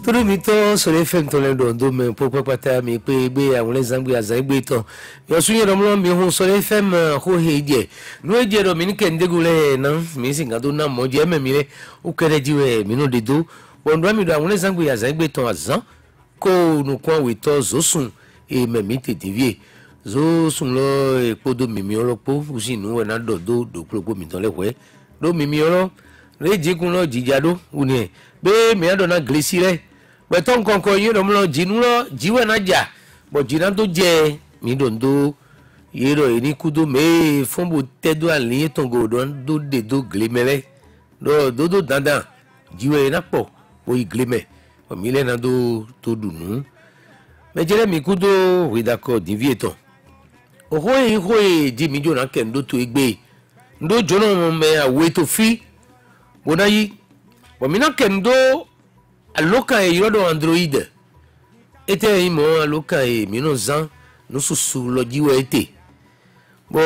Tout le temps sur les femmes dans le dos mais pourquoi pas ta mais pe àwọn les angbe azagbe ton yo sunye domlo mi hu sur les femmes ho heje no eje do mi ke ndegule na mi singa do na moje me mi le o kere jiwe mi no dedo won mi do àwọn les angbe azagbe ton azan ko nu kwa we to zo sun e me mi te devie zo sun lo epo do mi mi olopo o si nu we na do propo mi ton le we do mi mi olo le jigun lo jijado uni be mi ado na glissire but ton konko yi lo jinu lo jiwe na ja bo jina to je mi dondo yero eni kudo me fombo tedo alin ton go do de do glimele do dandan jiwe na po o iglime o mi le na do to dunu me jere mi kudo we d'accord divieton o hoye ji mi jo na kendo to egbe ndo jono me awe to fi bonayi bo mi na kendo aloka e yodo android ete imo aloka e mino zan no susu lo jiwe ete bo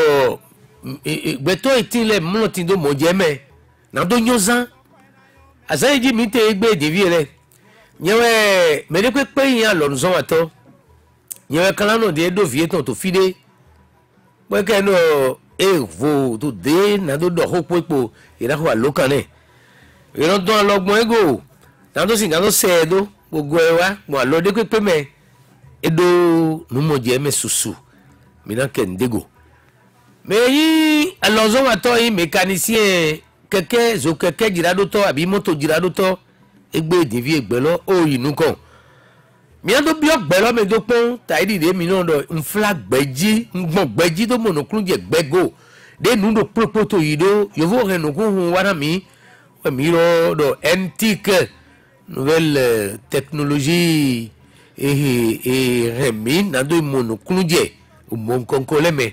beto etile mo tin do mo jeme na do nyozan asaye ji mi te egbe deviere nyewe me de pe yin lo nzo wato nyewe kala no de do vieton to fide bo ke no e vo to de na do hopopo ira ho aloka ne iro do alogbon ego nando singando cedo gbogbo ewa mo alode pepe me edo nu mo je me susu mina kendego me yi alozo wa to yi mécanicien keke zo keke jirado to abi moto jirado to egbe divi egbelo o yinu kan mi ando bi ogbelo me do pon taidi de mi no do nfla gbeji ngbon gbeji do monokun je gbego de nu do propoto yido yo vo renu kun wana mi ro do antique nouvelle technologie et remin na do monokunje o mon konkole me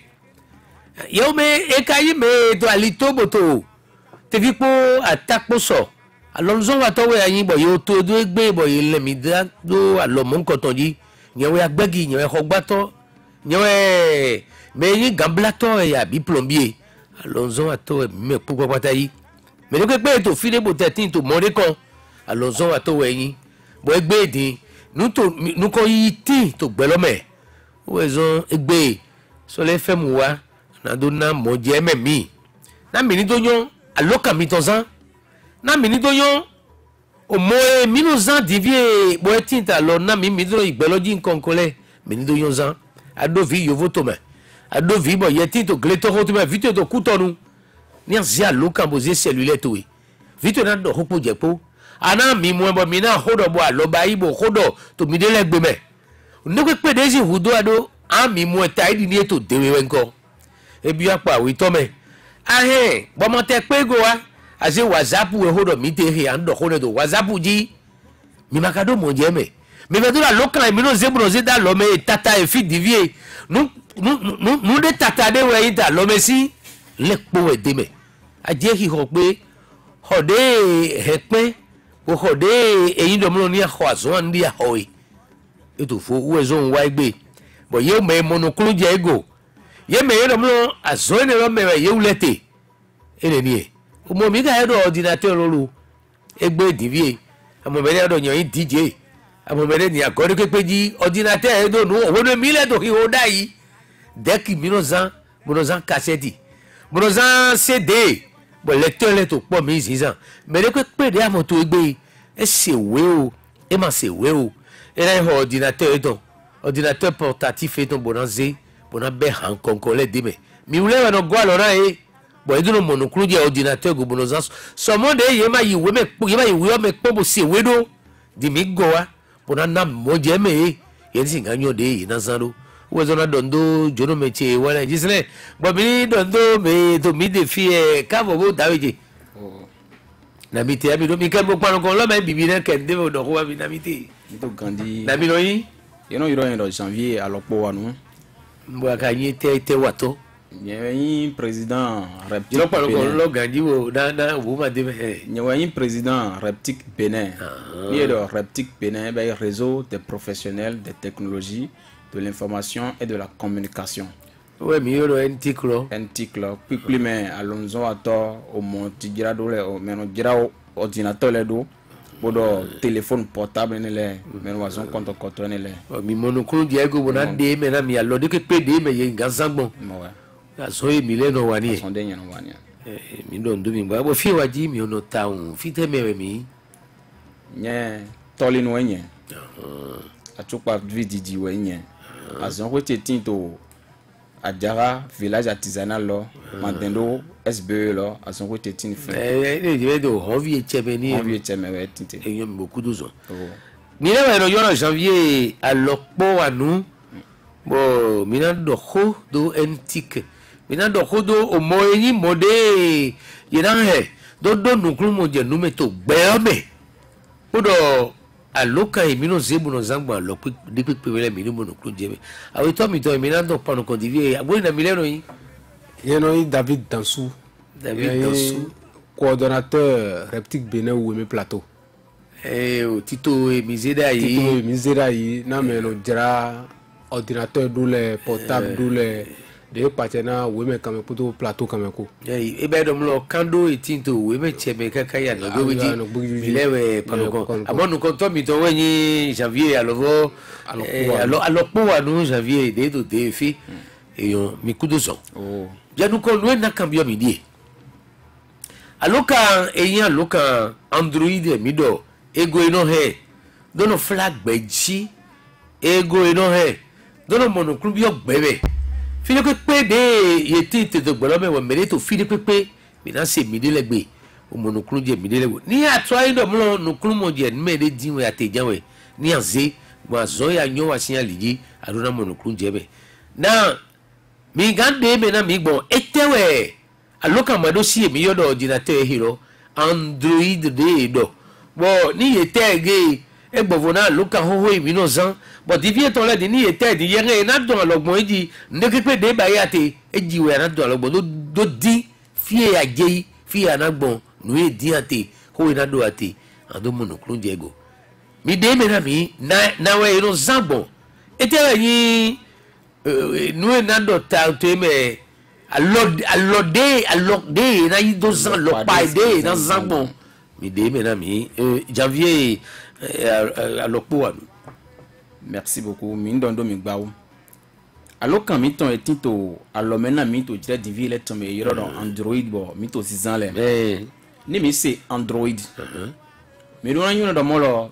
yo me e kayi me to alito boto te fi po atakpo so alonso wa to we ayin bo yo to do egbe bo ile mi da do alomo nkoton ji yen we agbegi yen we hogbato yen we me yin gamblato ya bi plombier alonso wa to me pupo patayi me lo pe to file bo tetin to more kan alonso wa to weyin bo egbe edin nu ko yi ti to gbelo me o ezon egbe so le femu wa na do na mo je memi na mi ni do yan aloka mi tozan na mi ni do yan o mo mi no zan divie bo etin ta lo na mi do igbeloji nkan kole mi ni do yan zan adovi yovo to me adovi bo yeti to gleto ho to me vite to kutonu ni azia aloka bo ze cellulaire to we vite na do hopo jepo ana mi mo bo mi na hodo bo aloba ibo hodo to mi de legbe me no pe de si hudo ado a mi mo taidi ni eto dewe nko ebi apa wi to me ahe bo mo te pe go wa ase whatsapp we hodo mi te he ando hodo do whatsapp ji mi makado mo je me mi be do la local mi no zebro ze da lo me tata e fi divie nu de tata de we ita lo me si le po e de me aje hi ho pe hode he pe o hode eyin do mo ni aho aso ndi aho e eto fo wo ezon wa egbe bo ye me monokulu je ego ye me ye do mo aso ne ro me ye ulete ene ni e o mo mi ga do ordinateur lolu egbe divie amo me do yan DJ amo me ni akori kepeji ordinateur do nu o no mi le do ki o dai deki mi no zan cassette mo no zan CD bo lecteur le to po mi zizan me le pe de amo to egbe e se we o e ma se we o era un ordinateur portatif et ton bonanze bona be han konkole de me mi ule no go alora e bo edu no monokulu je ordinateur go bonanza so mo de ye ma yiwe me po bo se we do di mi go wa bona na mo je me ye si ganyo de yi na zaro wo zo na dondo jono meche wala jisle bo mi dondo me to mi de fi e ka bo daweje na mi te abi do mi kan bo paro kon lo me bibi na ken de do ko abi na mi te to gandi na mi no yi you know in janvier à l'oppo anu mbo ka yin te wato yin président reptique yo paro kon lo gandi wo na wo ma de yin président reptique Bénin ni le reptique Bénin ba réseau des professionnels des technologies de l'information et de la communication. Ouais, mi yoro entiklo puis mais alonso ato o monti girado le o meno gira ordinateur le do bodo téléphone portable ne le menwazon compte contrôle ne le mi monokunu Diego bona de me na mi alo de ke pe de me ye ngazangbo ouais aso e mi le no wani son de nyano wani mi don do mi ba bo fi waji mi ono town fi te me mi nye toli no nye achupa vididi we nye azon ko tetin to Adjara village artisanal lo Mandendo SBE lo azon ko tetin fin je do envie chebe ni envie chebe we tinte e yom beaucoup d'ozo mi le no yo janvier a lokpo anu bo mi na do ho do antique mi na do ho do o mo yin mode ye na he do nuklu mo je nu me to gbe ome odo aloka emi no zebu no zangba lo pe de pe wele mi ni mo nuklu je me awe to mi mi na do panu convivier abo na mi le no yin Yeno David Dansou, coordonnateur Reptique Bénin Ouémé Plateau. Tito Mizeda yi. Tito Mizeda yi, na meno jara ordinateur doule portable doule de patena Ouémé kame poto plateau kame ko. Ebe dom lo kando etinto Ouémé cheme kaka ya no goji. Milewe panoko. Amonu konto mi to wenyi janvier alovo alopo wa no janvier de do de fi e yo mi kudoso. Oh. Janu ko no na cambio midi. Aloka eyan aloka Android mi do ego ino he dono flag beji ego ino he dono monoklu bi ogbebe file pepe de yeti te do gbolo me wo mere to file pepe mi na se midi legbe o monoklu je midi legbe ni atwa ido mo noklu mo je me de dinwe atejanwe ni anze mo azo ya nyo wa sian liji adona monoklu je be na mi gande me na mi gbon etewe aloka mado si mi yodo ordinateur hero Android de do bo ni yetege egbovo na aloka hoho mi no zan but if you told ni yete di yere na do alogbon eji ndeke pe de ba yate eji we na do alogbon do di fie aje fie anagbon no e di ate ho na do ate ando monoklu Diego mi de me na mi na we no zangbon etere yin no na do ta to me alode na yi do zan lo pa de na zangbon mi de me na mi janvier alokpo anu. Merci beaucoup. Mindondo migbaou. Alors quand miton est tito, alors maintenant mito dire divi let tombe yoro dans Android bo mito 6 ans là. Ni mi c'est Android. Mais nous on dans molo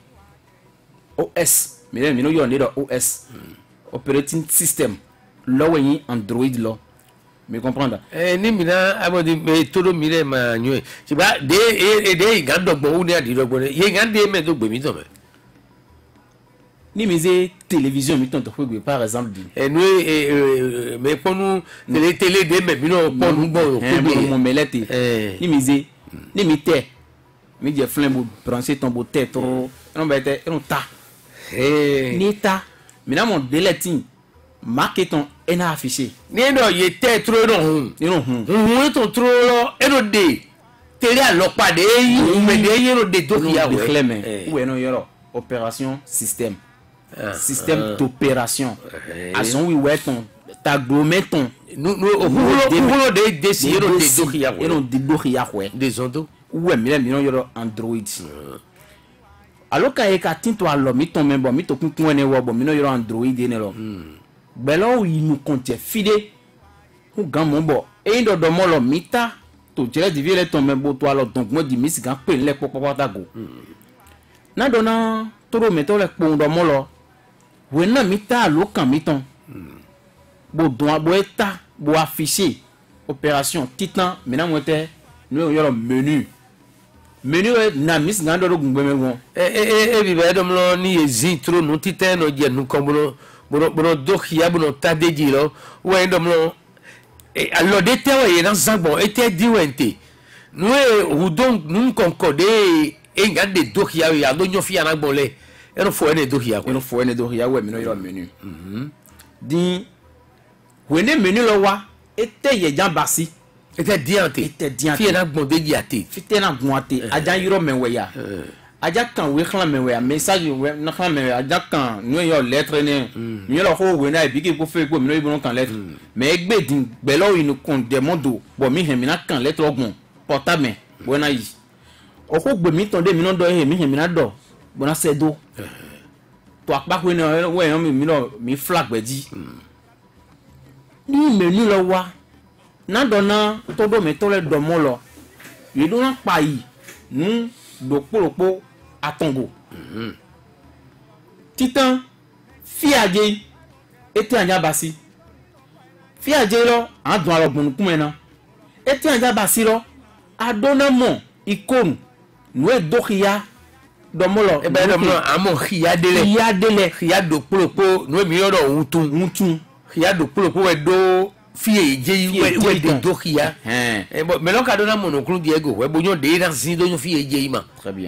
OS. Mais nous on dans OS. Operating system. Là où y Android là. Me comprendre? Ni mina abodi me todo mire ma nyoe. Si ba de gando bo uni adi do bo. Ye gande me do gbe mi to me. Ni mise télévision mi tonto fwe par exemple di mais pour nous les télé de mais no pour nous bon mon melete ni mise ni mi te mi je flembo brancher ton boté trop non ba te non ta ni ta mi na mon deleting marquer ton ena affiché ni no ye te trop non ton trop eno de télé alopa de yi me de yi no de to ya we ou eno yoro opération système système d'opération azon wi weton taglometon nous de décider de doria we des ondo ouais mi yoro Android alors ka e ka tinto alo mi ton membo mi to kun ene wo bo mi no yoro Android ene lo belo yi nu konte fide ku gan mo bo e ndo do mo lo mita to jere di viele ton membo to alo donc mo di mi sigan pe le popo tago na dona toro meto le po ndo mo lo we na mita lo kan miton bo don bo eta bo afficher opération titan maintenant mo te nous yoro menu na mis ngando do gungbe mengo bi be dom lo ni ezi tro no titan no je nu kombo bono do khia bono tadeji lo we dom lo allo de te we na zangbon ete diwente nous ou donc nous concordé e ngade do khia ya do nyofia na gbole eno fo ene do khia we mi no yoro menu di wene menu lo wa ete ye jambasi ete diante fi na gbon deji ate fi na gbon ate aja yoro menwe ya aja kan we klan menwe message we na klan menwe aja kan nu yo lettre ne mi lo ko we na bi ki ko fe ko mi no ibon kan lettre mais egbe din gbelo inu kon de mondo bo mi he mi na kan lettre ogbon portable we na yi o ko gbe mi ton de mi no do he mi he mi na do bona se do to apako ni we yan mi no mi flag gbeji ni menu lo wa na do na to do mi to le do mo lo yi do na pa yi nu do poropo atongo titan fiaje eti anja basi fiaje lo an dun alogbon kun na eti anja basi lo adona mo ikonu nu e dokia domolo e be domolo amo khia dele khia do poropo nu mi yodo untun khia do poropo e do fiaje we de dokia e bo me lo ka dona mo no kun diego we bo yon de ran sin do yon fiaje ma très bien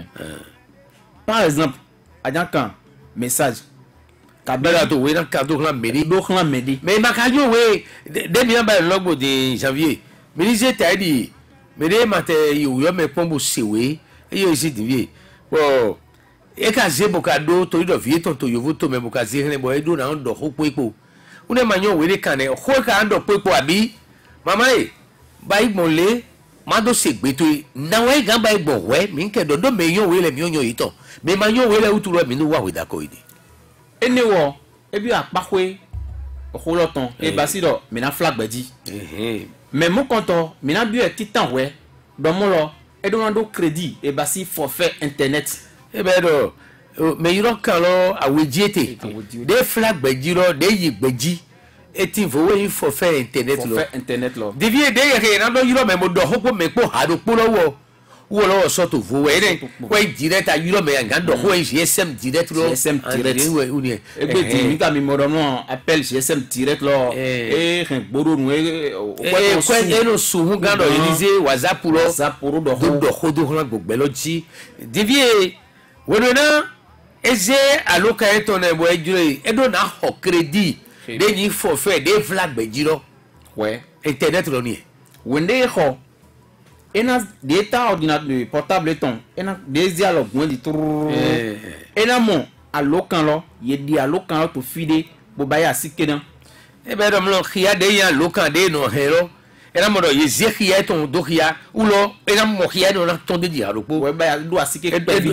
par exemple ajankan message kabela to we na kado klan medi do klan medi mais makajo we de mi ba logbo de janvier me ni je tadi me de mate yo me pombo sewe e yo isi divie bo e ka je bo kado to do vie to yo voto me bo ka je ne bo e do na ndo ho pepo une manyo we de kan e ho ka ndo pepo abi mama e ba igbonle ma do segbe to na we gan ba igbo we mi nke do me yo we le mi yo yito me manyo we le uturo mi nu wa we da ko ide enewo ebi apakwe oholoton e basido me na flag gbeji mais mo konto me na bi e titan we do mo lo e do do crédit e basi forfait internet e be do me yiro kan lo awejiete de flag gbeji ro de yi gbeji eti fo we forfait internet lo devie de ye na do yiro me mo do hopo me po ha do po lowo wo lo so to fo we ne we direct a yiro me nga do ho GSM direct lo we uni e be ti mi ka mi mo do no appel GSM direct lo e ren gboro nu e ko no suhu ga do inize WhatsApp lo do ho do ho gbogbe lo ji devie wo no na eze aloka eto na bo ejuro e do na ho credit de ni forfait de flag be jiro we internet lo ni wende ho ena data ordinateur portable ton ena des dialogue moins di tour ena mo alokan lo ye di alokan lo to fide bo baya sikena e be do mlo khia de ya lokan de no hero ena mo do ye ze khia ton do khia ulo ena mo khia do na ton de di aropo we baya do asike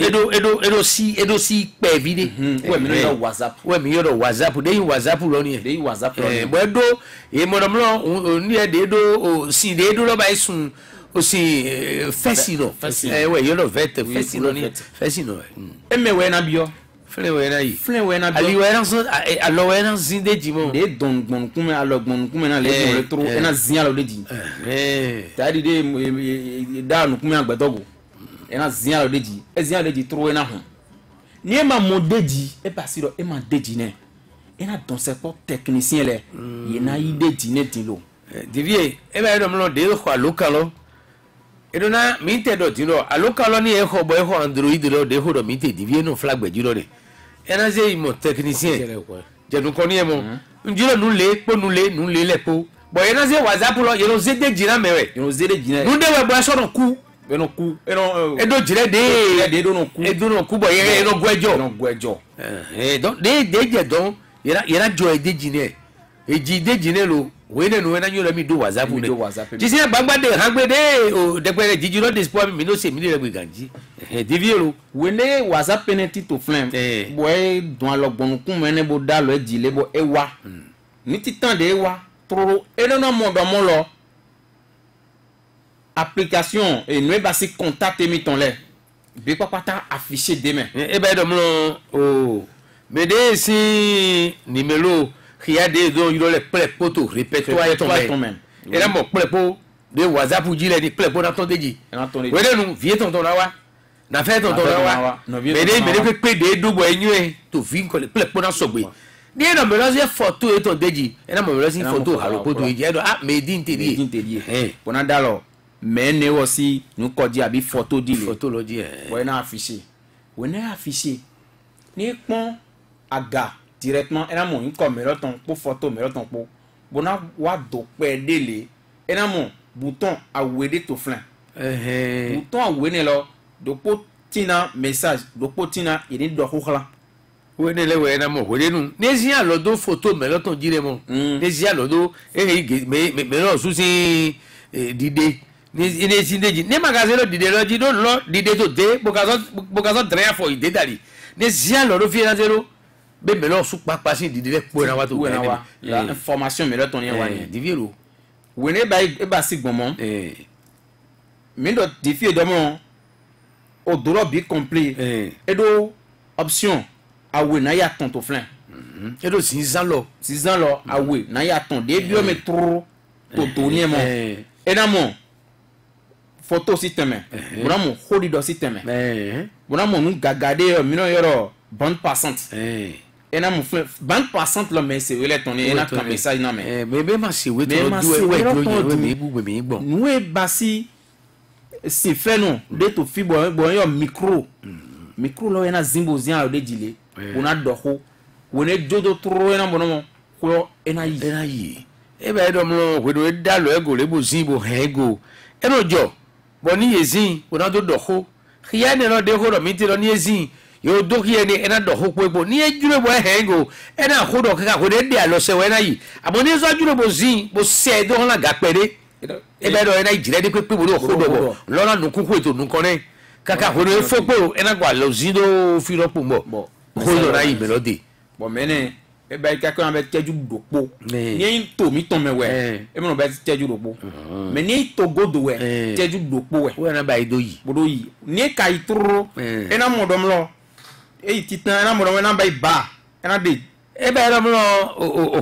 edo si pe vide we mi no WhatsApp we mi yo do WhatsApp de WhatsApp lo ni de WhatsApp lo ni bo do e mo do mlo ni e de do si de do lo ba isun aussi fascinant ouais yo no vet fascinant e me we na bio fle we na yi fle we na bio ali we na so alo we na zinde jimo de don gbon kun me alo gbon kun me na le le tro e na zin alo de ji tadi de da nu kun me agbedogo e na zin alo de ji e zin alo de ji tro e na ho ni e ma mo de ji e pasiro e ma de ji ne e na don se po technicien le ye na yi de ji ne ti lo devie e ba do mlo de ko local edona mi te do tiro alokalo ni e ho boy ho android lo de ho do mi te divie no flag be jiro de ena ze imo technicien je nu ko ni e mo njiro nu le le po boy ena ze WhatsApp lo ye no ze de jira mewe yo ze de jina nu de we bo so no ku edo jire de do no ku edo no ku boy e no gwejo don de je don yera jo e de jine e ji de jine lo we ne no na nyoro mi do WhatsApp ne ti se gbagba de hangbe de o de pere jijiro dispo mi no se mi le gbe ganji diviero we ne WhatsApp penalty to flame boy don alogbon kun me ne bo da lo ejile bo ewa ni titan de ewa toro e no mo do mo lo application et nous basi contact mi ton le bi papa affiché demain e be do mo o me de si numéro kia de do yiro le plepo to répète-toi ton même et là mo plepo de WhatsApp ji le ni plepo na ton deji we de nu vie ton na wa na fe ton na wa me de pe de do bo enyu e to vi ko le plepo na sogbe ni e no me lo se photo e ton deji e na mo lo se photo alopo to ji e do me din tedi bona dalo mais ne aussi nous kodi abi photo di le photo lo di we na affiché ni pon aga directement ena mo nko mero ton po photo mero ton po bona wa do pe dele ena mo bouton awede to flan bouton awene lo do po tina message do po tina iri do khokla we ne le we na mo we nu nezi a lo do photo mero ton dire mo nezi a lo do me lo su si dide ni sindeji ne magasin lo dide lo ji do lo dide to de bokazo dren fo ide dali ne zia lo do fi na zero be me lo su papa si dide le po na wa to la information me lo ton yen wa ni diviero wene ba e ba si gbonmo mi do défi do mo o doro bi complet e do option awe na ya ton to flan e do 6 ans lo awe na ya ton de bi o me tro to ni mo e na mo photo système bora mo hodi do système bora mo nu gagade mi no yoro bande passante e na mo bande passante lo me se wele ton e na kan message na me be ma se we to do we me bu me gbon nu e basi si fait non de to fi bo yo micro lo na zimbo zian de dile ona do ho wona jodo tro na mo no ko ena yi e be do mo we do da lo ego le bo zimbo hego e no jo bo ni yezin ona do ho khiya ne no de ho do mi ti lo ni yezin yo do khiya ni ena do ho po bo ni ejure bo hego ena ho do kaka ko de alo se we na yi abo ni so ajure bo zin bo se do la ga pere ebe do ena ijire de pepe bo do ho do bo lo na nu kuku eto nu kone kaka ko de fo po ena gwa lo zin do fi ro po mo ho do na yi melody bo mene e ba ka ko be teju dopo ni to mi ton me we e mo no be teju dopo me ni to godo we teju dopo we na ba ido yi bodo yi ni ka itro e na mo dom lo e titan na mo dom na ba ba e na de e ba dom lo o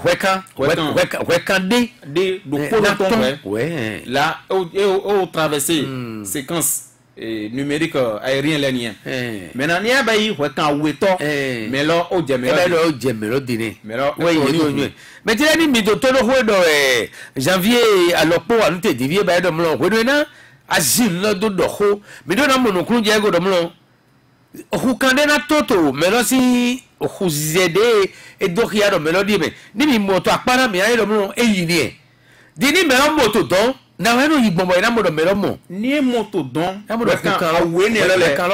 weka de dopo na ton we là au traverser séquence numérique aérien lenien maintenant ni ba yi weka weto mais là o je melody ni we yi mais tu ni mi to do ho do janvier alopo anu te divie ba do mlo ho do na azin lo do ho mi do na monokun je go do mlo o kande na toto melo si o zede e do ya do melody me ni mi moto apara mi ayi do mlo eyi ni e di ni melo moto don na we no yigbon boy na mo do melo mo ni moto don na mo do kan awe ni le kan lo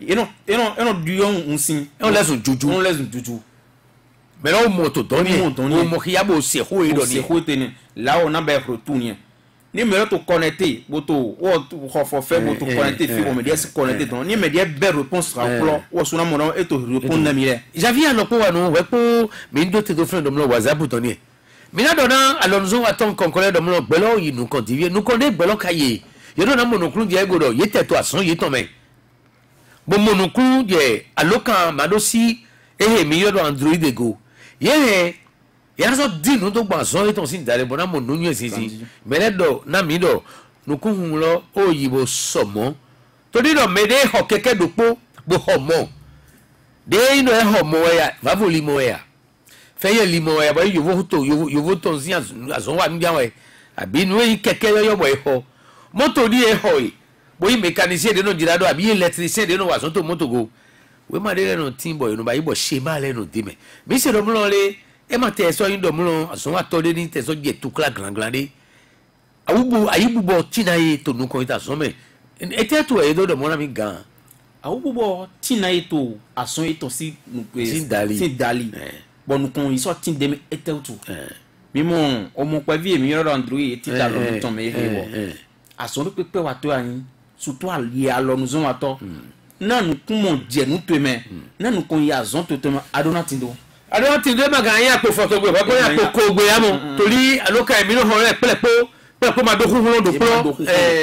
eno du yon unsin on lesun juju melo moto don ni o mo khiya bo se ho e do ni se ho te ni la o na ba retourner ni melo to connecter boto o fo fe boto connecter fi o me dia se connecter don ni me dia be réponse ra plo o so na mo no e to répondre na mi le j'avais alopo wa no we po mi ndo te do friend do mlo WhatsApp to ni mina dona alonso aton konkole do mlo gbelo yi nu kon divie nu kon de gbelo kaye ye do na monoklu je godo ye teto ason ye ton me bo monoklu je alokan madosi mi yo do android go ye ya so di nu to gba so ye ton sin dare bo na monu yin sisi mele do na mi do nu kun hun lo oyibo somo to di do me de ho keke dopo bo homo de ino e homo ya vavoli mo ya feye limo ya ba yovo to zin azon wa nbia we abi nu yi keke yo bo e ho moto ni e ho yi bo yi mécanicien de no jira do abi electricien de no wa so to moto go we ma de no tin boy no ba yi bo se ma le no de me mi se do mlo le e ma te so yin do mlo azon wa to de ni te so je tu kla grand de ayibu bo tina yi to nu ko ita so me e te tu e do mo na mi gan awu bo tina yi to ason yi to si nu sin dali bon nous kon iso tin de etel tout mi mon o mo pa vie mi yo android ti ta lo ton me he wo ason pe wa to ayin surtout ali alo nous on ato na nu kun mo je nu to me na nu kon ya zon to me adona tindo ma ga yan po photo gbe ko ya po ko gbe amo torí aloka mi no ho re pele ma do hun do pro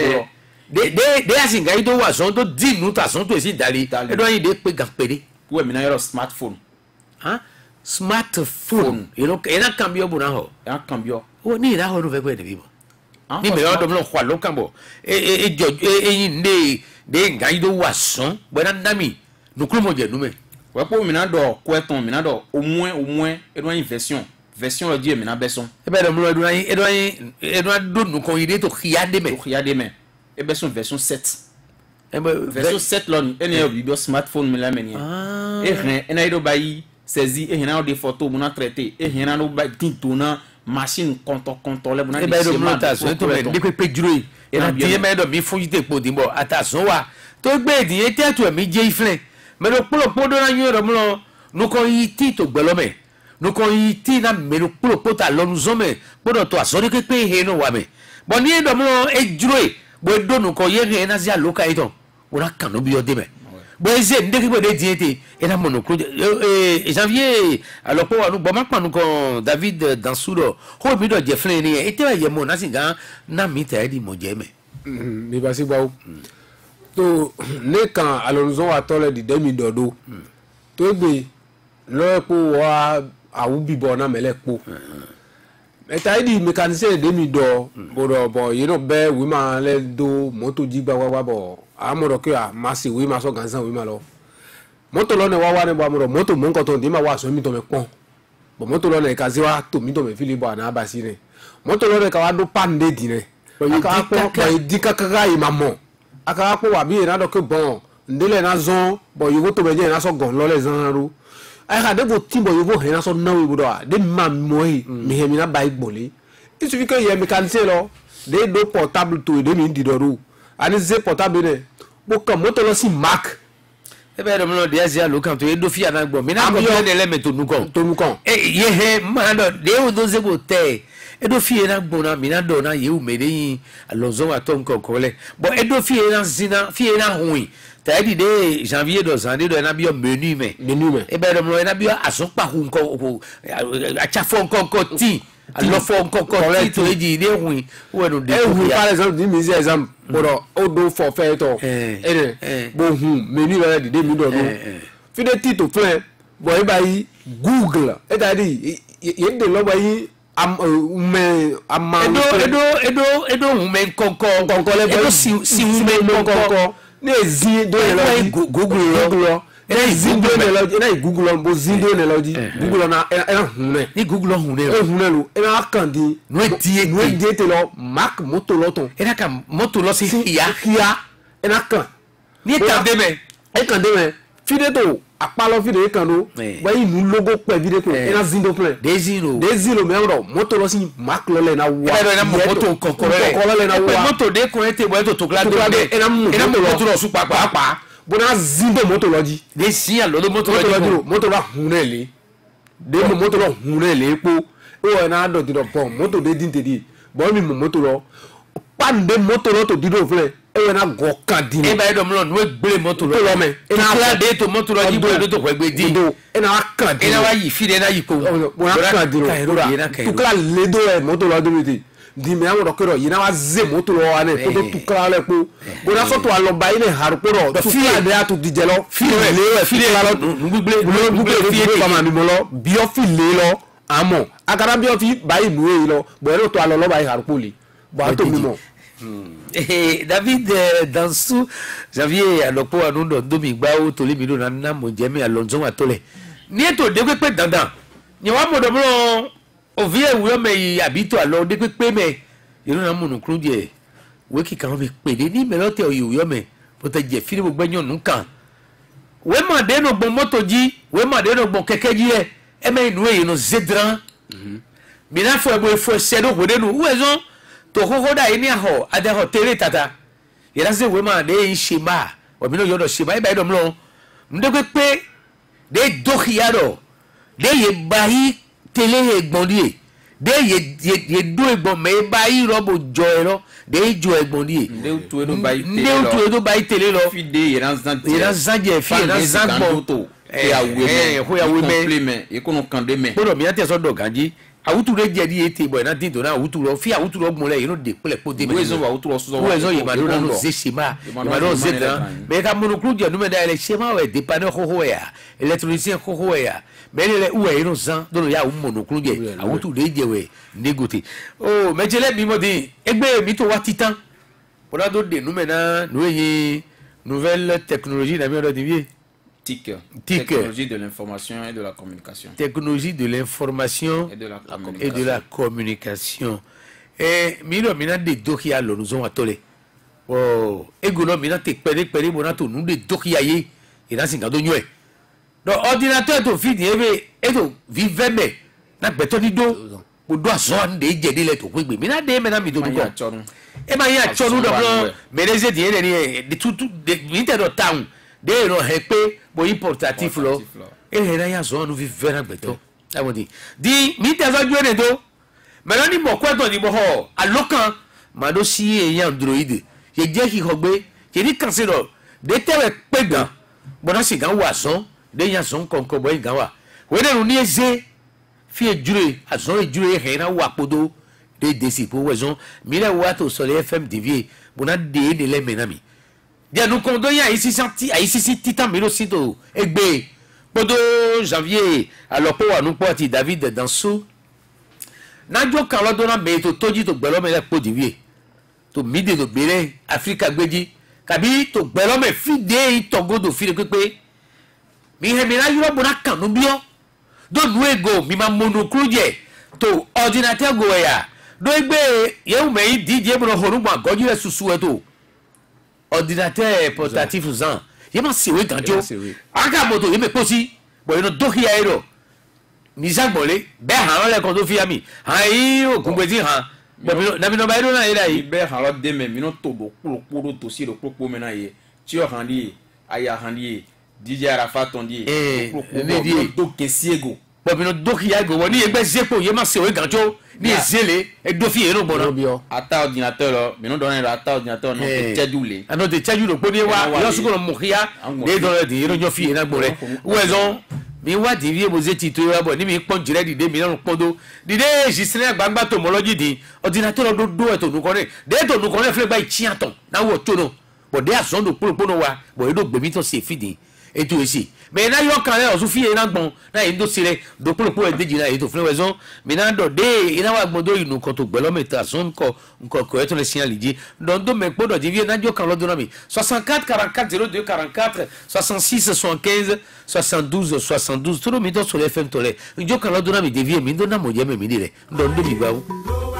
de asinga ido wa zon to di nu ta zon to si dali e do yin de pe gan pere we mi na yo smartphone smartphone ina cambio buna ho ya cambio o ni ra ho no fe de vivo ni me do mlo kwa lo kambo yin de ngai do wason bena nami no klumo je nume we po mi na do kweton mi na do au moins e do yin version lo die mi na beson e be do mlo e do do nu kon ide to khiya de me e beson version 7 version 7 lo ene yo bi smartphone mi la meni e ren ena ido bayi saisi et rien des photos on a traité et rien no ba tintona machine contrôler on a des schémas to me de pe juro e na tie me do mi fun jite po dimbo atason wa to gbe di e tetu mi je ifle me lo polo do na yin ro mlo nu ko yi ti to gbelo me nu ko yi ti na me lo polo ta lo nu zo me podo to asori ke pe he no wa me bo ni do mlo e juro bo donu ko ye na zi aloka ito wona kan no bi o de me bo eze ndeki bo de diete ena monocro janvier alors ko anu bo ma panu ko David Dansouro ho mi do je flen ni e te ye mo na singa na mi te di mo je me mi ba si gba o to ne kan Alonso wa tole di demi dodo to gbe lo po wa awu bibo na mele po eta di mécanicien demi do bo you know be we ma le do moto jigba wa bo amoro ke a masi we ma so gansan we ma lo moto lo ne wa ne bo amoro moto mo nko to di ma wa so mi to me pon bo moto lo ne ka zi wa to mi to me fili bo na ba si ne moto lo ne ka wa do pande di ne aka po di kaka yi ma mo aka po wa bi na do ke bon ndele na zon bo you go to be je na so gon lo le zan ru ai ka de bo timbo you go he na so na we bo do de ma mo yi mi he mi na ba igbole il suffit que ye mécanicien lo de do portable to de mi di do ru ani ze portable ne bo kan moto lo si mark e be do mo de asia lo kan to e do fi ana gbo mi na gbo ne le me to nu kon e ye he ma do de o do ze bo te e do fi na gbo na mi na do na ye u me de yin Alonso wa to nko ko le bo e do fi na zina fi na huin ta di de janvier do zande do na bi o menu me e be do mo na bi aso pa hu nko a cha fo nko ti alors faut encore tu dis des oui ou nous des par exemple dis mes exemple pour odo forfait to bon menu là de 2000 $. Fi de titre plein boy bayi Google et dit il de lo bayi am mais am edo men konko edo si men konko ne zi do Google ena zindo ne lo ena Google bo zindo ne lo di Google na ena hunne ni Google hunne lo ena kandi no die te lo mark moto lo ton ena ka moto lo si ya ena kan ni kande me fide to apalo fide kan do wa inu logo pe fide to ena zindo plan de zero me ro moto lo si mark lo le na wa ena moto kokoro le na wa moto de ko ete bo to kla do ena moto lo su papa bona zindo moto loji de si alo do moto la hunele de moto lo hunele po o na do di do pon moto de din te di bo mi moto lo pande moto lo to di do fle e na go kan di e ba do mo no gbe moto lo me e na la de to moto lo ji bo do to gbe di e na kan di e na wa yi fi de na yi ko bona kan di to kala le do e moto lo do mi di me awon dokero yina wa ze moto lo wa ne ko to tukra le po bona so to alo bayi ne haru ko ro fi ade atu di je lo fi le lo ngugble ma mi mo lo bi o fi le lo amo agara bi o fi bayi nu e lo bo ero to alo lo bayi haru ko le bo to mi mo David Dansouro Janvier alopo anu do mi gba o to le mi do na mo je mi Alonso wa to le ni eto de pe dandan ni wa mo do mo ovie ewu me yi abito alo de pe me iro na munu kru je we ki kan me pe de ni me lo te oyu yo me bo te je firi gbogbo yan nu kan we ma de no gbon moto ji we ma de no gbon keke ji e me inu e no zedran mi na fo ebo fo se do de nu we zo to koko da ni aho ade ho tere tata ira se we ma de shima o mi no yo do shima e ba do mlo ndo pe de dokiado de ye bayi tele egbondie de ye do egbon me bayi robo jo ero de jo egbondie de tu edo bayi tele lo fi de iran zanje fi iran zangbo to e awe ho ya we me e kono kande me bodo mi ate so do ganji awutu re je di ete boy na din to na awutu ro fi awutu ro gbon le you know de pele po de me wezo awutu ro so wezo ye ma no zeshima ma no zedra me ka mono kru je no me da ele shema we de pa no ho ya électricien ho ya mais le ou e no zan do ya u mono kru je awutu re je we negote oh me je le bi mo di egbe mi to wa titan pola do de no me na no ye nouvelle technologie na mi do di vie TIC. Technologie de l'information et de la communication. Technologie de l'information et de la communication. Et mino mina de dokia lo nous on atole. Oh, egono mina te pere monato nous de dokia ye. Ina singa do nyoe. Do ordinateur to fini e to vive me. Na beto di do. Bo do aso de je de le to pe mina de me na mi do ko. E ma ya chonu do blo. Meneze di ene ni de tutu de mite do town. De ro hepe bo importatif lo e hera ya zo nu vive na gbeto awon di mi te so jwe ne do me lo ni mo kweto ni mo ho alokan ma do si eyan Android ye je ki hogbe ye ni kan se do de tewe pe gan bona si gan wa son de yan son konko boy gan wa we de ni eze fi ejure azon ejure he na wa podo de si po wezon mi le wa to so le FM TV bona de le menami dia nous kondo ya ici senti a ici titan mi lo sito egbe podo janvier alors po wa nous porti David Danso najo kan lo dona me to toji to gbelo me le po diwie to mide to bere Africa gbeji kabi to gbelo me fide itogo do fide pepe mi he mi la yuro bona kan no bio do nu ego mi ma monocluje to ordinateur go ya do egbe ye u me DJ bro horugba goju le susu eto ordinateur portatif zan ye ma siwe ganjo aga moto ye me posi bo you no do here ero ni sagbole be han le kon do fi ami ai ogungbezi han na bi no ba ero na ira yi be han lo de me mi no to do kuro to si do popo me na ye ti o han di aya han di DJ Arafat on di do kesiego bo bi no do here go woni egbe zepo ye ma siwe ganjo ni ezele e do fi ero bono ata ordinateur lo mi no do na ata ordinateur no te tedule ano te taju lo po ni wa yo su ko mo khia de do de ero jo fi ena gbore wezon mi wa TV mo ze ti to wa bo ni mi pon jire dide mi na podo dide jisire agbagba to moloji di ordinateur do do e to nu ko re de to nu ko re fle gba ichi aton na wo to no bo de ason do pono wa bo e do gbe mi to se fidi eto esi me na yo kan le o su fi ena gbon na e do sire do pono e deji na e to fle wezon mi na do de ina wa gbon do inu ko to gbe lo meta son ko nko ko e to le signal ji don do me podo di vi na jo kan lo do na mi 64 44 02 44 66 75 72 72 tout le monde sur les FM tolé njo kan lo do na mi de vi mi do na mo je me mi dire don do mi gba wo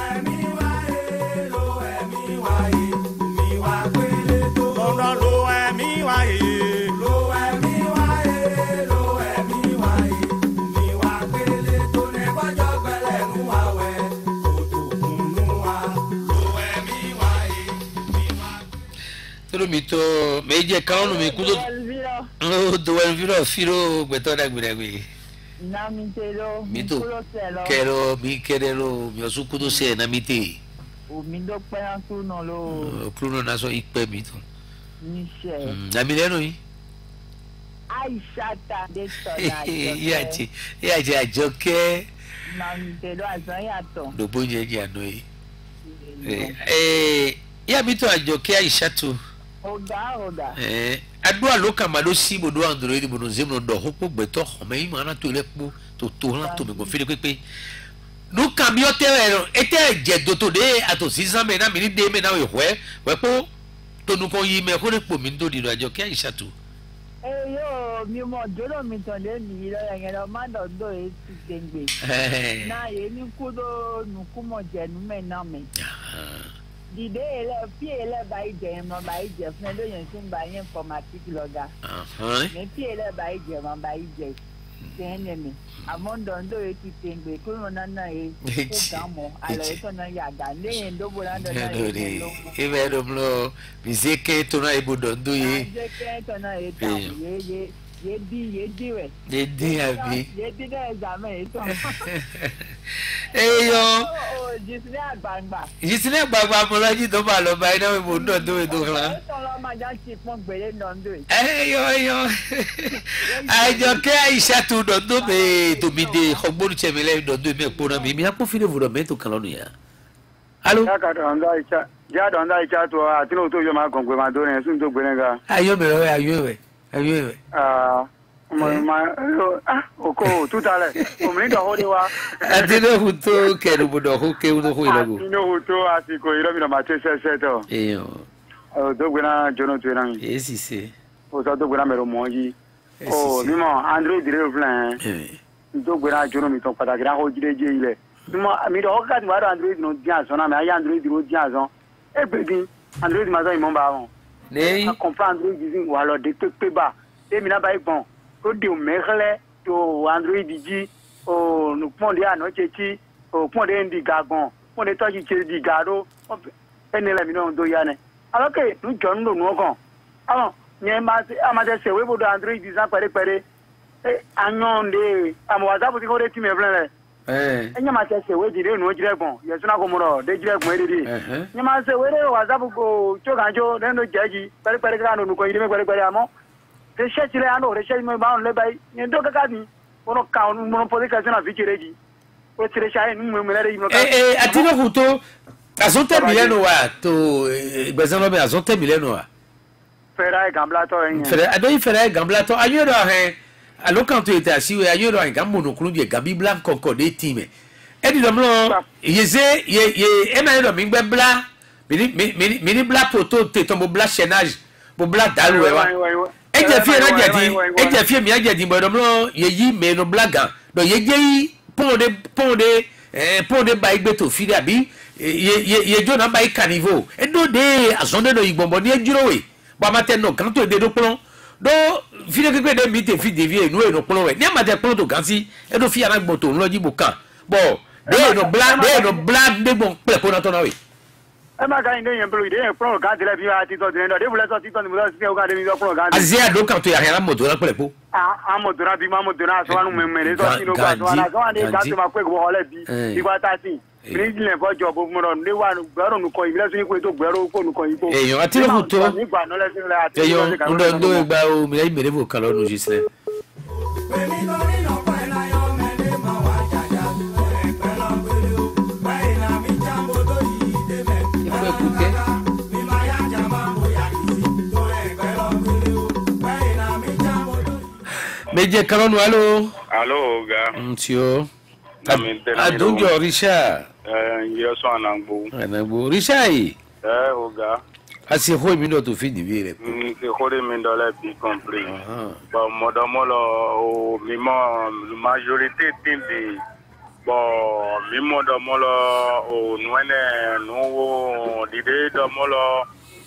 mito meje kaunu mi kudo o do enviro firo gbeto da gbegbe na mitero mito kero mi kerelo mi osu kudo se na miti o mi do pe an tu no lo kruno na so ipe mito ni se na mi lenu yi Aisha ta de so na ya ti ajoke na mitero azan yato do bonje ji ano yi ya mito ajoke Aisha tu oda adua lo kama lo si bodo Android bodo zemno do hopo gbeto me ima na to lepo to la to me go fide pepe no cambio te ete je do to de ato 600 me na mi de me na we po to nu ko yi me ko le po mi ndo di ajo ke Aisha tu yo mi mo joro mi to le mi lo yan lo ma do e ti dengbe na ye ni kudo nu kumo je nu me na me dide ele pie ele ba ije mo ba ije fun do yen tin ba yen informatic loga me pie ele ba ije mo ba ije tene mi amondo ndo e ti tengbe ko na na e ko gamo ala e to na ya ga ne ndo bo na ndo na e be do blo bizeke to na e bodo ndo ye bizeke to na e ta ye di we ye di abi ye di da examen to yo jisine agbagba mo la ji to ba lo ba ina mo ndo do la to lo ma ja ti pon gbere no ndo yo ajo ke Aisha tu do be to mi de khogbonu chemele do me po na mi ha po file vuro me to kan lo ya allo ya ka do anda Aisha to atino to yo ma kon gbe ma do ne sun to gbere ga ayo me oko tutale omni do hodi wa atino huto keru bodo ho ke uno ho ilago atino huto asiko iro mi na ma tese to do gbena jono tu na mi si se o so do gbena mero moji mi mo Android dire plan do gbena jono mi to pataki ra ho jide je ile mi do ka ti wa Android no dia so na mi aya Android ro dia so e pe din Android ma so imo ba won ne comprendre Android din wa lo de pe ba e mi na ba igbon o de o mekle to Android ji o nu pon de ano chechi o pon de ndi gagbon pon de to ji che di garo eni le mi no do ya ne alors que nu jo nu nu ogan awon ni ma se we bodo Android din san pere e anyon de am WhatsApp ti ko de ti me plan le Nyama se se we dire no jire gbon. Ye suna ko moro de jire gbon eri. Nyama se we re WhatsApp ko choganjo den no jeji. Pere ga no ko ire me pere amo. Te she chile ano re she me ba on le bai. Ni do ka ni. Ono ka on mo pode ka na fikireji. O tire sha ni mo me re imo ka. Atino huto azonte mileno wa to bezano be azonte mileno wa. Fera gambla to en. Fera gambla to ayoro he. Alors quand tu étais assis, il y a un gamin monoclone de Gabi Blanc concordé team. Et dit l'homme, il y a un mingbe blanc, mini blanc poto, t'es tombé blanc chaînage, pour blanc dalou. Et j'ai fait un gadi, et j'ai fait un gadi, mais l'homme, il y a mais no blaga. Donc il y a pont de baïk beto filabi, il y a un baïk caniveau. Et donc des azonde de Igbombo, il y a un bon matin, non, quand tu es de plomb. Do file que de mite fi devie nous et nos plans ni amade plan to gansi e do fi ana gboto lo ji bukan bo de no blanc de bon pe ko na to na we e ma ga inde yen bro ide yen plan ga de la bi ati to de no de bula to ti to ni mo si o ga de mi do plan ga azia do kan to ya ra moto na pe po a moto na bi ma moto na so anu me so ti no ga so na so ande ga to ma pe go ole bi igba ta ti bridge le ko job mo ro de wa gbero nu ko ibile so ni ko to gbero ko nu ko ipo eyan ati lo to eyan ndo egba o mi le mere vo kan lo nu jisle Meje kalonu allo ga monsieur adonjo Richard yeso anangbo Richard oga asi ho mi do to fi di vire se hore mi do le bi compris bon modomolo o mi mo majorité tindi bon mi modomolo o nwene no dide domolo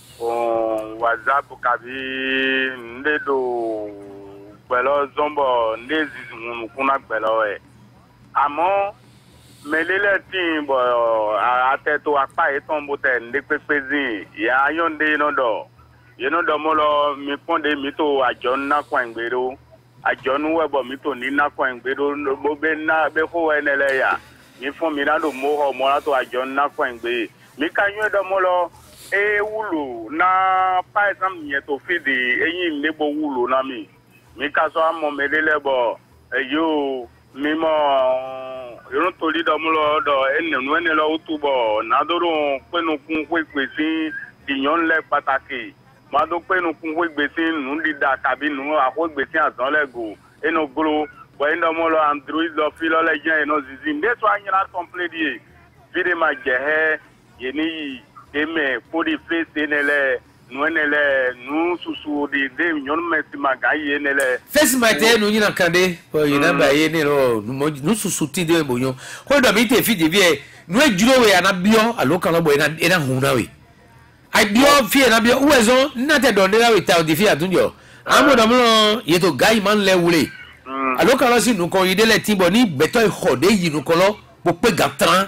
o WhatsApp kabi ndedo pẹ̀lú zombo ndezi kuna pẹ̀lú ẹ̀ àmọ́ mẹ́lẹ́lẹ́ tí ń bọ̀ àtẹ̀tò apá ìtàn bó tẹ̀ ndé pépé zin ìyá ayọ́ndé yẹnudọ̀ mọ́ lọ mi pọ́ndé mi tó àjọ ńnà kwan ìgbèrò àjọ núwẹ̀bọ̀ mi tó ní ńnà kwan ìgbèrò bó bẹ́ ńnà bẹ́ kó wẹ́ nílẹ̀ yà mi fún mi náà ló mú ọ mọ́ látò àjọ ńnà kwan ìgbèrò mi ká yún ẹ̀dọ̀ mọ́ lọ wúlò náà páìsàn yẹn tó fìdí eyín níbo wúlò náà mi. Mi kaso amo medele bo yo mimo irun to li do mu lo do enu ene lo utubo na doro penu kun pe si iyan le pataki ma do penu kun pe si nu dida kabi nu ako gbe si azan lego eno gro bo endo mo lo Android lo fi lo le jen eno zizim de so anyira complete vide ma jehe yeni eme podi face enele nuenele nu susu de nyon meti magaye nele face mate nu nyina kande o yina ba ye ne ro nu susu ti de bonyo ko do mi te fi de vie nu ejuro we ana bio aloka lo bo ina huna we ai bio fi na bio uwezo na te do nela we ta o di fi atunjo amo do mo ye to gai man le wule aloka lo si nu ko idele ti bo ni beto ho de yi nu ko lo bo pe gatran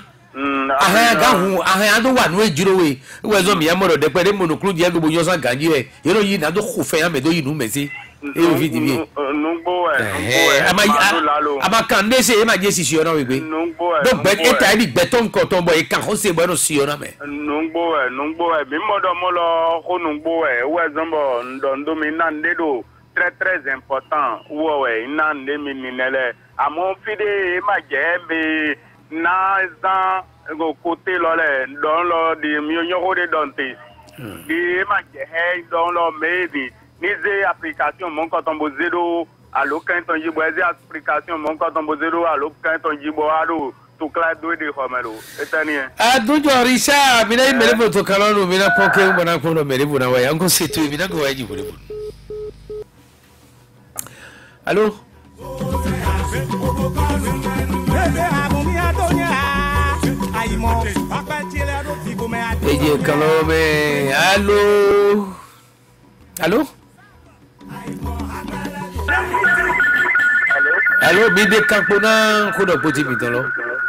ado wa nu ejiro we wezo mi amoro de pede monoclou die go boyo san ganji e yero yi na do khufe ya me do yi nu mesi e o vidi bi nungbo ama kan de se e ma je sisi ona we gbe do gbe eta bi gbe ton ko ton bo e kan ho se bo no si ona me nungbo bi modo mo lo ko nungbo wezo mbo ndo mi na ndedo très important wo we na nde mi ninele amo fide e ma je be na za go côté lolé don lo di mi yoko de donte di ma je he don lo maybe ni ze application mon ko tombo zero alo kan ton jibo ze application mon ko tombo zero alo kan ton jibo alo to cloud do de homelo etani adunjo Richard mi na mere bo to kalonu mi na poke bona ko no mere bo na wa yango setu mi na go wa ji bo allo Eje kalome allo mi de kampona ko do poti mi ton lo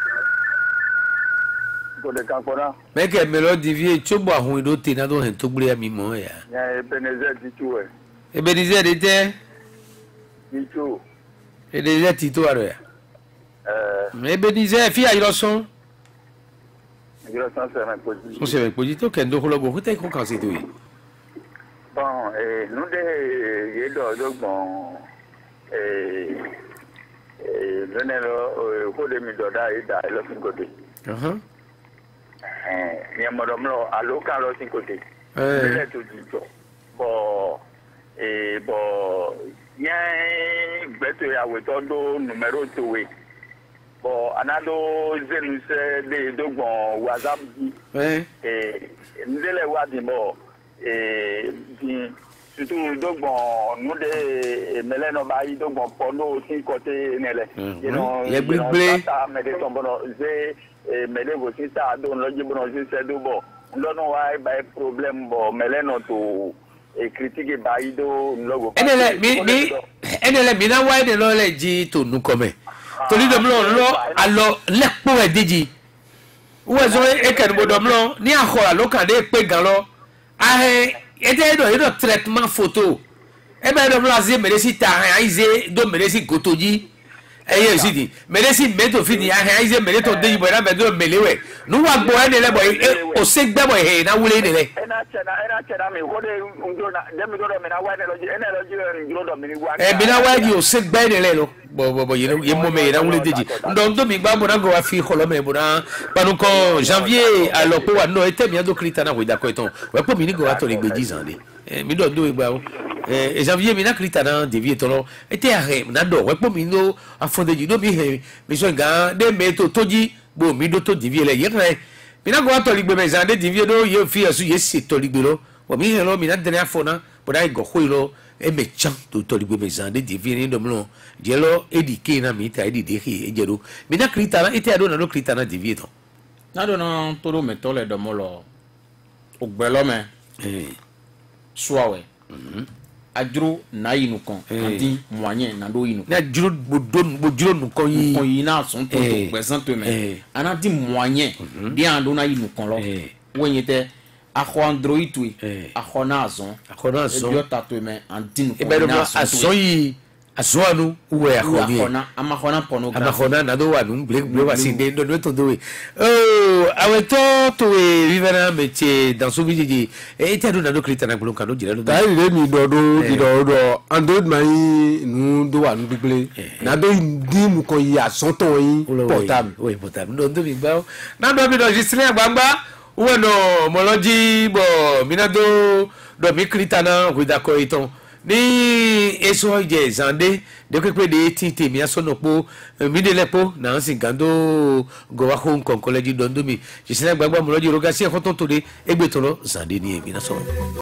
ko de kampona me ke me lo divie chobo ahun do te na do hen to gbure mi mo ya Ebenezer Ditu Ebenezer de te Ditu Ebenezer Tito aro ya Ebenezer fi ayi lọ́sán. Ìjọba sàn sẹ́mi pòjì. Wọ́n ṣe ìpòjì tó kẹ́ńdó kọlọ́gbọ̀n kó tẹ́ kó kàn sí tó yìí. Bon, nous de dɔgbɔn lónìí kó de mi dɔda yi da lɔsìn kote. Nyɛmɔdɔmlɔ alo kan lɔsìn kote. Lɛ to di jɔ. Bɔn nyɛ gbɛto awetɔ do numero towe. Bɔn anado zenu sɛ de dɔgbɔn whatsapp di. Ndélé wa di bɔ. Bien surtout dogbon nous de mele no ba yi dogbon polo si côté nele you know ye gbigbe ta me de tombono ze mele go si ta do no jibono si se do bo ndo no wa ba problème bo mele no to critique ba yi do logo enele mi na wa de lo le ji to nu come torí do lo alo lepo e deji wo zo e kan bo do lo ni ahora lo kan de pe gan lo ete do traitement photo e be do blaze meresi ta aize do meresi gotoji eye sidi meresi meto fini aize meto de bo na be do melewe nu wa gbo ene le boy o se gbe boy he na wule ne le ena chena me ko de ndo na dem do me na wa ne lo ji ene lo ji ndo do me ni wa bi na wa ji o se gbe ne le lo bo ye mo me na wule deji ndo mi gba bo na go wa fi kholo me bo na panu ko janvier alors ko wa no ete mi do krita na we da ko eton we po mi ni go wa to le gbe 10 ans de mi do igba o janvier mi na krita na devie to lo ete are na do we po mi no afondeji do mi he mi so ga de me to toji bo mi do to devie le ye re mi na go wa to le gbe me zan de devie do ye fi asu ye si to le gbe lo bo mi he lo mi na de afona bo da go ho lo e me chan to le gbe me zan de devie ni do mlo je lo edike na mi ta edide ki ejero mi na krita na ete ado na lo krita na devie to na do na to do me to le do mo lo ogbelo me suawe ajuru na yinu kan anti moyen na do yinu na juru bojuro nu kan yi kon yi na son to present to me anati moyen bien do na yinu kan lo wonyete akho android tu akho na azon e bio tato me anti e be do azon yi azonu uwe akhoni amakhona pornography amakhona na do wa nu ble wa si de do to do aweto to vivera métier dans so bidji e te do na do krita na bulon kan do jira do dai re mi do android mai nu do wa nu bible na do di mu ko ya soto yin portable portable do mi gba na do mi do registre gbangba uwe no moloji bo mi na do mi krita na we da ko iton ni eso je zande de pepe de titi mi asonopo mi de lepo na nsin gando go wa home kon college dondo mi jisina gbagba mo loji roga si e foton to de egbe to lo zande ni e mi na so